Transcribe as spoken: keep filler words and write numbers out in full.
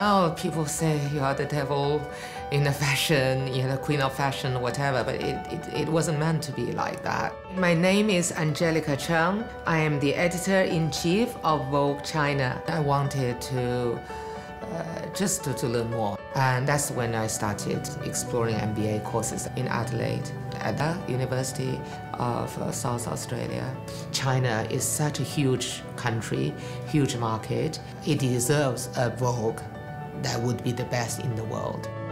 Oh, people say you are the devil in the fashion, you're the queen of fashion, whatever, but it, it, it wasn't meant to be like that. My name is Angelica Cheung. I am the editor-in-chief of Vogue China. I wanted to uh, just to, to learn more. And that's when I started exploring M B A courses in Adelaide at the University of uh, South Australia. China is such a huge country, huge market. It deserves a Vogue that would be the best in the world.